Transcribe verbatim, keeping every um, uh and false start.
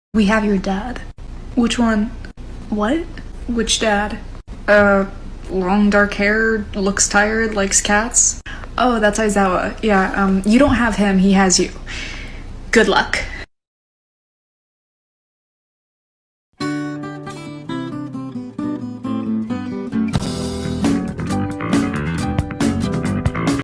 We have your dad. Which one? What? Which dad? Uh, long dark hair, looks tired, likes cats. Oh, that's Aizawa. Yeah, um, you don't have him, he has you. Good luck.